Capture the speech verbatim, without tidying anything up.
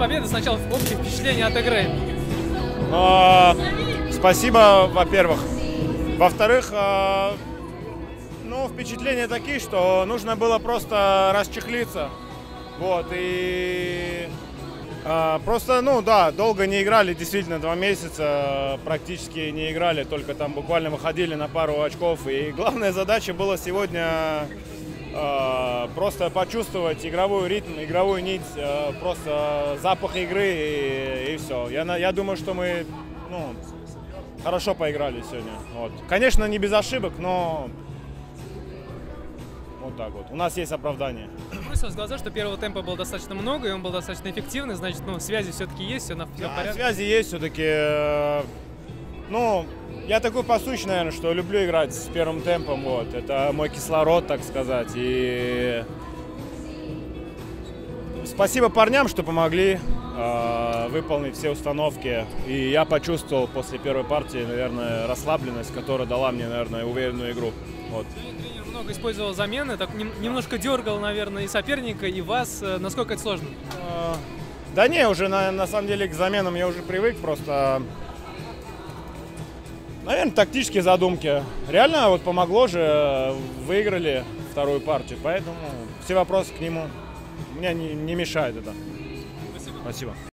победы. Сначала общее впечатление от игры. А, спасибо, во-первых. Во-вторых, а, ну, впечатления такие, что нужно было просто расчехлиться. Вот, и а, просто, ну да, долго не играли, действительно, два месяца практически не играли, только там буквально выходили на пару очков. И главная задача была сегодня а, просто почувствовать игровой ритм, игровую нить, а, просто запах игры и, и все. Я, я думаю, что мы, ну, хорошо поиграли сегодня. Вот. Конечно, не без ошибок, но вот так вот. У нас есть оправдание. Бросилось в глаза, что первого темпа было достаточно много, и он был достаточно эффективный, значит, ну, связи все-таки есть, все, на, все Да, в порядке. связи есть все-таки. Ну, я такой пасущий, наверное, что люблю играть с первым темпом. Вот. Это мой кислород, так сказать. И спасибо парням, что помогли э, выполнить все установки. И я почувствовал после первой партии, наверное, расслабленность, которая дала мне, наверное, уверенную игру. Вот. Тренер много использовал замены, так нем, немножко дергал, наверное, и соперника, и вас. Насколько это сложно? Э, да не, уже на, на самом деле к заменам я уже привык, просто, наверное, тактические задумки. Реально вот помогло же, выиграли вторую партию, поэтому все вопросы к нему мне не, не мешают это. Спасибо. Спасибо.